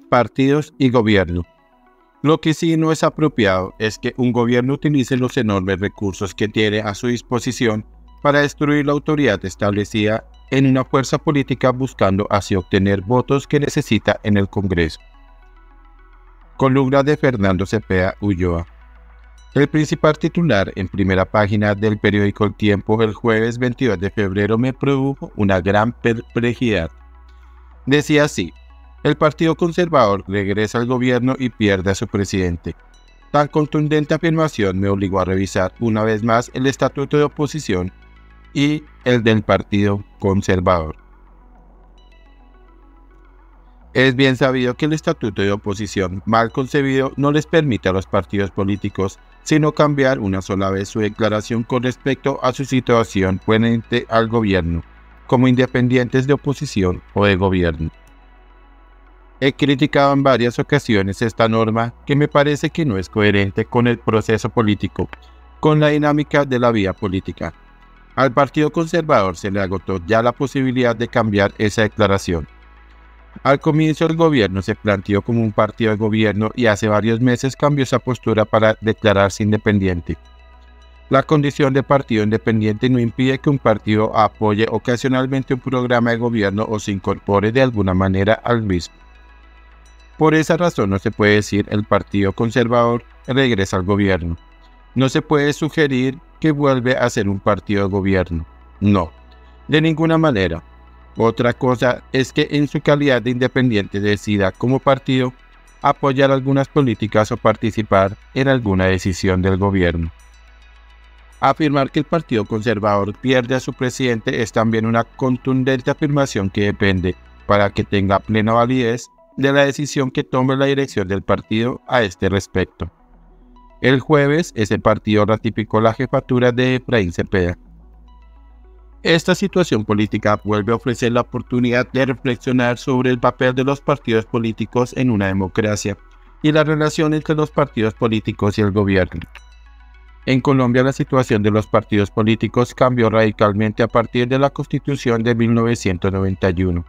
partidos y gobierno. Lo que sí no es apropiado es que un gobierno utilice los enormes recursos que tiene a su disposición para destruir la autoridad establecida en una fuerza política buscando así obtener votos que necesita en el Congreso. Columna de Fernando Cepeda Ulloa. El principal titular en primera página del periódico El Tiempo el jueves 22 de febrero me produjo una gran perplejidad. Decía así: el Partido Conservador regresa al gobierno y pierde a su presidente. Tan contundente afirmación me obligó a revisar una vez más el estatuto de oposición y el del Partido Conservador. Es bien sabido que el estatuto de oposición, mal concebido, no les permite a los partidos políticos sino cambiar una sola vez su declaración con respecto a su situación frente al gobierno, como independientes de oposición o de gobierno. He criticado en varias ocasiones esta norma que me parece que no es coherente con el proceso político, con la dinámica de la vida política. Al Partido Conservador se le agotó ya la posibilidad de cambiar esa declaración. Al comienzo el gobierno se planteó como un partido de gobierno y hace varios meses cambió esa postura para declararse independiente. La condición de partido independiente no impide que un partido apoye ocasionalmente un programa de gobierno o se incorpore de alguna manera al mismo. Por esa razón no se puede decir el Partido Conservador regresa al gobierno. No se puede sugerir que vuelve a ser un partido de gobierno. No, de ninguna manera. Otra cosa es que en su calidad de independiente decida como partido apoyar algunas políticas o participar en alguna decisión del gobierno. Afirmar que el Partido Conservador pierde a su presidente es también una contundente afirmación que depende, para que tenga plena validez, de la decisión que tome la dirección del partido a este respecto. El jueves, ese partido ratificó la jefatura de Efraín Cepeda. Esta situación política vuelve a ofrecer la oportunidad de reflexionar sobre el papel de los partidos políticos en una democracia y la relación entre los partidos políticos y el gobierno. En Colombia la situación de los partidos políticos cambió radicalmente a partir de la Constitución de 1991.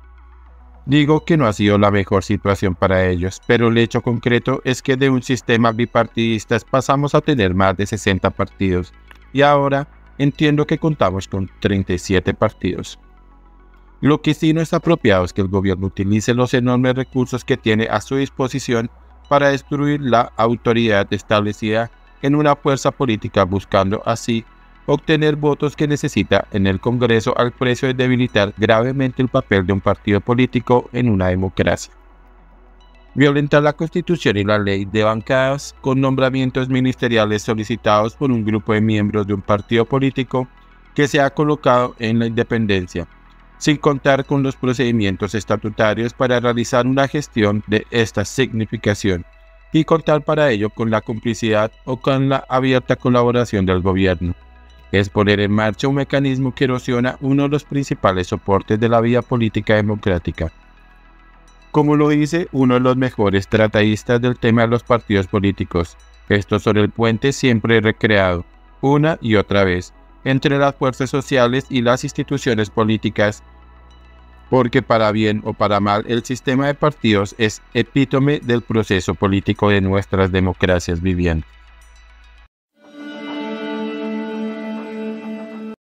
Digo que no ha sido la mejor situación para ellos, pero el hecho concreto es que de un sistema bipartidista pasamos a tener más de 60 partidos, y ahora entiendo que contamos con 37 partidos. Lo que sí no es apropiado es que el gobierno utilice los enormes recursos que tiene a su disposición para destruir la autoridad establecida en una fuerza política buscando así obtener votos que necesita en el Congreso al precio de debilitar gravemente el papel de un partido político en una democracia. Violentar la Constitución y la ley de bancadas con nombramientos ministeriales solicitados por un grupo de miembros de un partido político que se ha colocado en la independencia, sin contar con los procedimientos estatutarios para realizar una gestión de esta significación, y contar para ello con la complicidad o con la abierta colaboración del gobierno. Es poner en marcha un mecanismo que erosiona uno de los principales soportes de la vida política democrática. Como lo dice uno de los mejores tratadistas del tema de los partidos políticos, esto sobre el puente siempre recreado, una y otra vez, entre las fuerzas sociales y las instituciones políticas, porque para bien o para mal el sistema de partidos es epítome del proceso político de nuestras democracias vivientes.